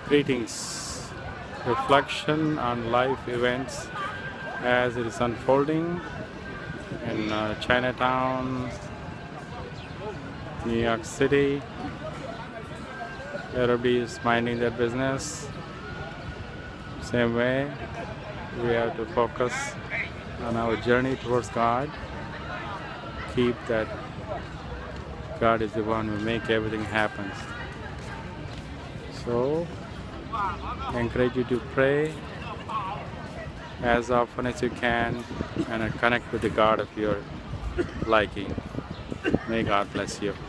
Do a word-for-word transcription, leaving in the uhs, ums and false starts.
Greetings. Reflection on life events as it is unfolding in uh, Chinatown, New York City. Everybody is minding their business. Same way, we have to focus on our journey towards God. Keep that God is the one who make everything happen. So, I encourage you to pray as often as you can and connect with the God of your liking. May God bless you.